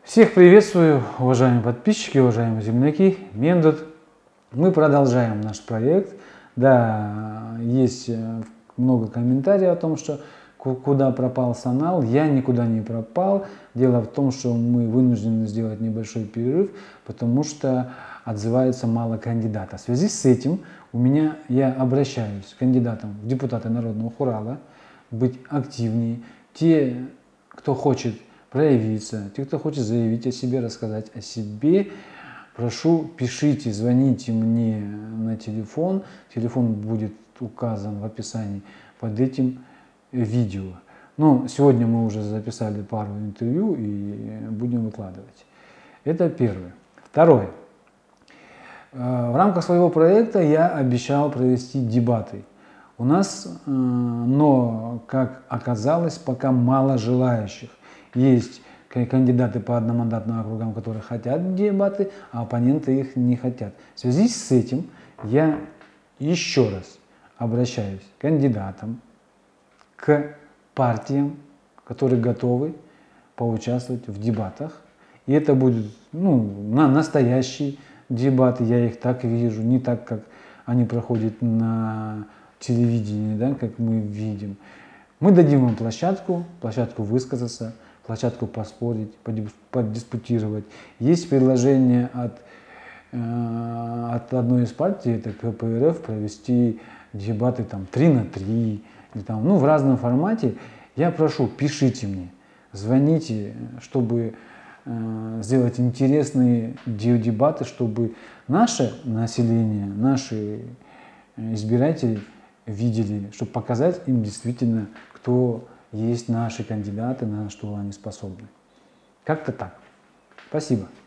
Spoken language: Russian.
Всех приветствую, уважаемые подписчики, уважаемые земляки, Мендут. Мы продолжаем наш проект. Да, есть много комментариев о том, что куда пропал Санал. Я никуда не пропал. Дело в том, что мы вынуждены сделать небольшой перерыв, потому что отзывается мало кандидатов. В связи с этим я обращаюсь к кандидатам в депутаты Народного Хурала быть активнее. Те, кто хочет проявиться, те, кто хочет заявить о себе, рассказать о себе, прошу, пишите, звоните мне на телефон. Телефон будет указан в описании под этим видео. Но сегодня мы уже записали пару интервью и будем выкладывать. Это первое. Второе. В рамках своего проекта я обещал провести дебаты. У нас, но, как оказалось, пока мало желающих. Есть кандидаты по одномандатным округам, которые хотят дебаты, а оппоненты их не хотят. В связи с этим я еще раз обращаюсь к кандидатам, к партиям, которые готовы поучаствовать в дебатах. И это будут настоящие дебаты, я их так вижу, не так, как они проходят на телевидении, да, как мы видим. Мы дадим им площадку высказаться, площадку поспорить, подиспутировать. Есть предложение от одной из партий, это КПРФ, провести дебаты 3 на 3, или в разном формате. Я прошу, пишите мне, звоните, чтобы сделать интересные дебаты, чтобы наше население, наши избиратели видели, чтобы показать им действительно, кто есть наши кандидаты, на что они способны. Как-то так. Спасибо.